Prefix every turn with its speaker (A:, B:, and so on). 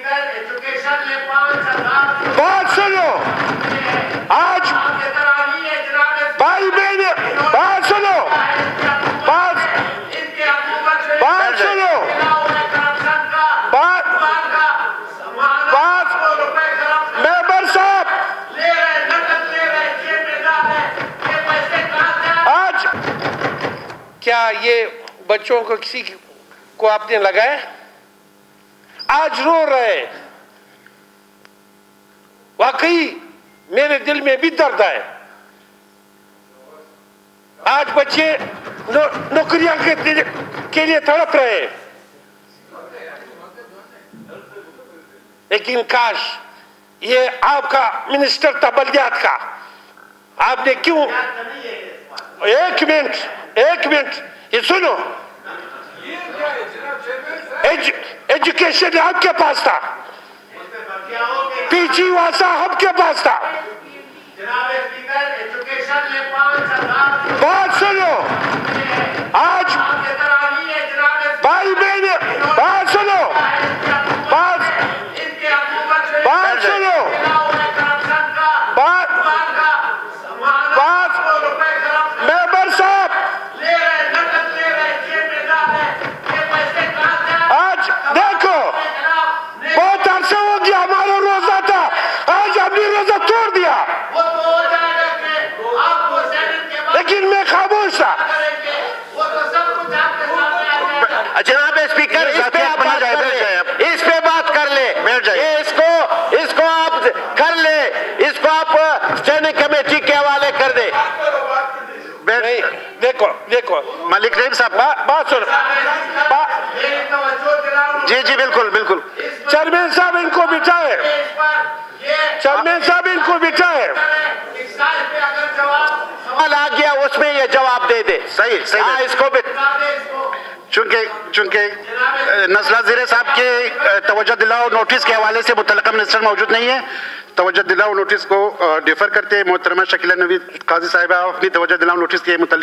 A: बात सुनो, आज भाई बहन बात सुनो, बात सुनो, बात मेंबर साहब, आज क्या ये बच्चों को किसी को आपने लगाया? आज रो रहे, वाकई मेरे दिल में भी दर्द है। आज बच्चे नौकरियां के लिए तड़प रहे, लेकिन काश ये आपका मिनिस्टर था बल्दियात का, आपने क्यों? एक मिनट ये सुनो, एजुकेशन आपके पास था, पीछी वासा आपके पास था। बात सुनो, आज भाई बहन बात सुनो, बात सुनो, बात मेंबर साहब, आज देखो बहुत अरसा हो गया, हमारा रोजा था, आज हमने रोजा तोड़ दिया, लेकिन मैं खामोश था।
B: जनाब स्पीकर, इस पे बात कर ले, इसको आप कर ले, इसको आप स्टैंडिंग कमेटी के हवाले कर दे।
A: नहीं, देखो
B: मलिक रहीम साहब
A: बात सुनो,
B: जी बिल्कुल
A: चेयरमैन साहब इनको बिठाए,
B: सवाल आ गया उसमें ये जवाब दे दे। सही इसको भी, चूंकि नज़ला ज़ीरे साहब के तवज्जो दिलाओ नोटिस के हवाले से मुतल्लिका मिनिस्टर मौजूद नहीं है, तवज्जो दिलाओ नोटिस को डिफर करते हैं। मोहतरमा शकीला नवीद काजी साहिबा अपनी तवज्जो दिलाओ नोटिस के मुतल्लिक